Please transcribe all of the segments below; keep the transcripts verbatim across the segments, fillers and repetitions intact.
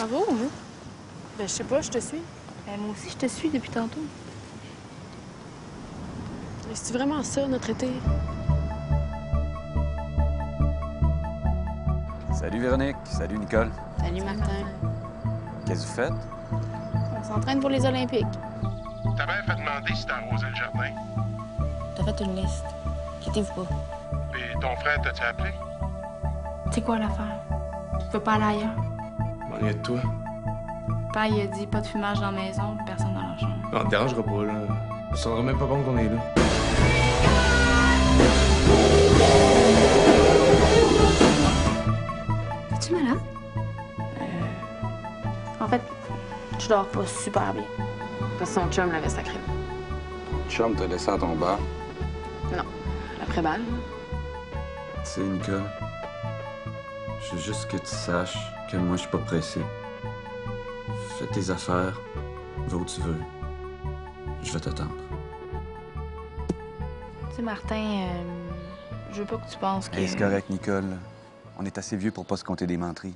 Ça va, hein? Ben, je sais pas, je te suis. Ben, moi aussi, je te suis depuis tantôt. C'est vraiment ça, notre été? Salut Véronique. Salut Nicole. Salut, Martin. Qu'est-ce que vous faites? On s'entraîne pour les Olympiques. Ta mère fait demander si t'as arrosé le jardin. T'as fait une liste. Inquiétez-vous pas. Et ton frère, t'as-tu appelé? C'est quoi l'affaire? Tu peux pas aller ailleurs? M'ennuie de toi. Papa, il a dit pas de fumage dans la maison, personne dans la chambre. Non, on te dérangera pas, là. On se rendra même pas compte qu'on est là. Es-tu malade? Euh... En fait, je dors pas super bien. Parce que son chum l'avait sacré. Chum t'a laissé à ton bar. Non. Après-balle. Tu sais, Nicole, je veux juste que tu saches que moi, je suis pas pressé. Fais tes affaires, va où tu veux. Je vais t'attendre. Tu sais, Martin, euh... je veux pas que tu penses que... Hey, c'est correct, Nicole. On est assez vieux pour pas se compter des menteries.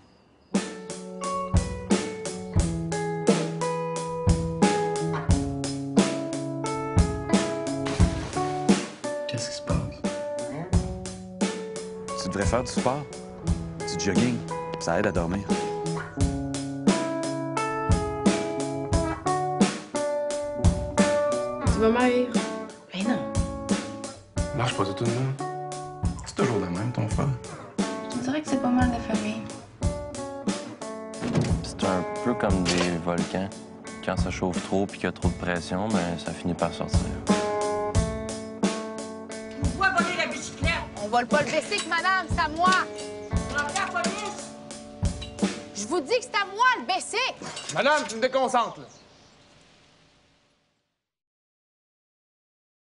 Qu'est-ce qui se passe? Tu devrais faire du sport, du jogging. Ça aide à dormir. Tu vas maigrir. Mais non. Marche pas du tout de même. C'est toujours de même, ton frère. On dirait que c'est pas mal de famille. C'est un peu comme des volcans. Quand ça chauffe trop puis qu'il y a trop de pression, ben ça finit par sortir. Pourquoi voler la bicyclette? On vole pas le bicycle, madame, c'est à moi. Rappelez la police. Je vous dis que c'est à moi, le bicycle. Madame, tu me déconcentres, là.